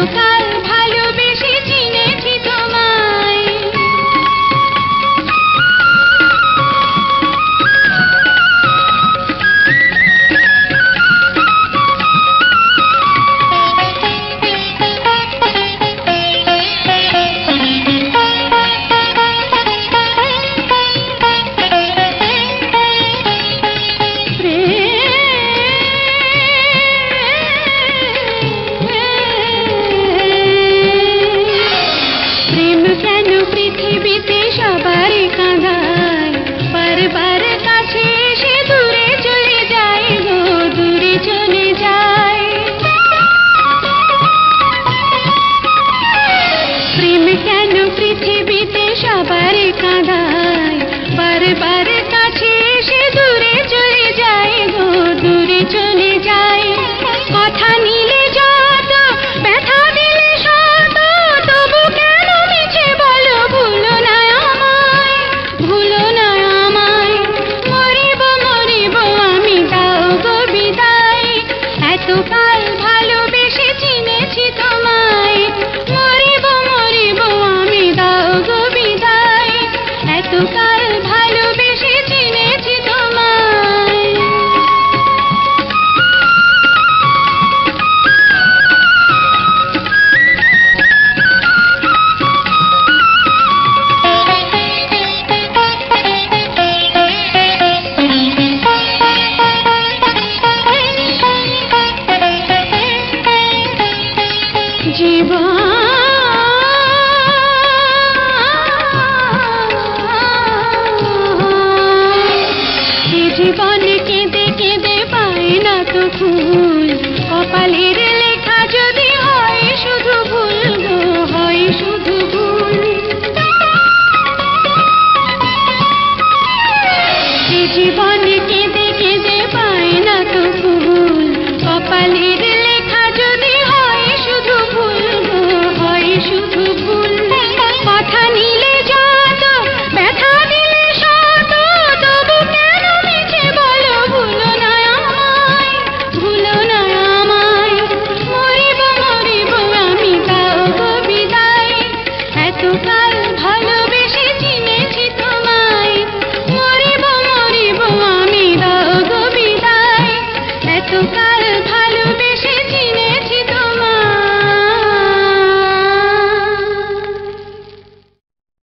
এতকাল ভালোবেসে চিনেছি তোমায়। পৃথিবীতে সবার কাঁদায়, বারবার কাছে এসে দূরে চলে যায় গো, দূরে চলে যায়। প্রেম কেন পৃথিবীতে সবার কাঁদায়, বারবার কাছে এসে দূরে চলে যায় গো, দূরে চলে যায়। কথা নিলে যত, ব্যথা দিলে শত, তবু কেন মিছে বলো ভুলো না আমায়, ভুলো না আমায়। মরিব মরিব আমি, দাও গো বিদায়। এতকাল ভালোবেসে চিনেছি তোমায়। মরিব মরিব আমি, দাও গো বিদায়। এতকাল ভালোবেসে চিনেছি তোমায়। জীবনে কেঁদে কেঁদে পায় না তো ফুল, কপালের লেখা যদি হয় শুধু ভুল গো, হয় শুধু ভুল। জীবনে কেঁদে কেঁদে পায় না তো ফুল, কপালের লেখা যদি হয় শুধু ভুল গো, হয় শুধু ভুল। কথা নিলে যত, ব্যথা দিলে শত, তবু কেন মিছে বলো ভুলো না আমায়, ভুলো না আমায়। মরিব মরিব আমি, দাও গো বিদায়। এতকাল